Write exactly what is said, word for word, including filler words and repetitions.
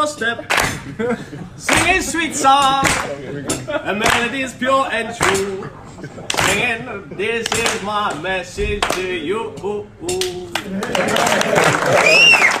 doorstep, singing sweet songs, and melodies pure and true. Singing, this is my message to you.